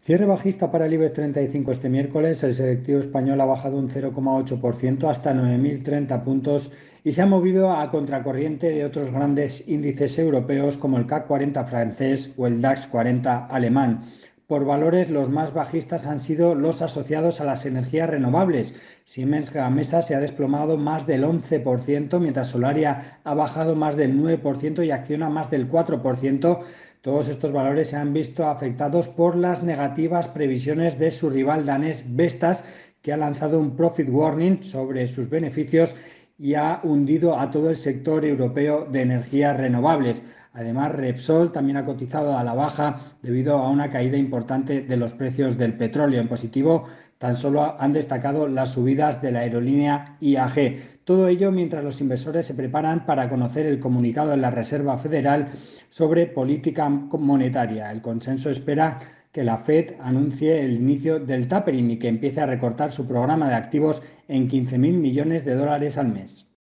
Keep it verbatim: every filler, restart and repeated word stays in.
Cierre bajista para el IBEX treinta y cinco este miércoles. El selectivo español ha bajado un cero coma ocho por ciento hasta nueve mil treinta puntos y se ha movido a contracorriente de otros grandes índices europeos como el CAC cuarenta francés o el DAX cuarenta alemán. Por valores, los más bajistas han sido los asociados a las energías renovables. Siemens Gamesa se ha desplomado más del once por ciento, mientras Solaria ha bajado más del nueve por ciento y Acciona más del cuatro por ciento. Todos estos valores se han visto afectados por las negativas previsiones de su rival danés Vestas, que ha lanzado un profit warning sobre sus beneficios y ha hundido a todo el sector europeo de energías renovables. Además, Repsol también ha cotizado a la baja debido a una caída importante de los precios del petróleo. En positivo, tan solo han destacado las subidas de la aerolínea I A G. Todo ello mientras los inversores se preparan para conocer el comunicado de la Reserva Federal sobre política monetaria. El consenso espera que la Fed anuncie el inicio del tapering y que empiece a recortar su programa de activos en quince mil millones de dólares al mes.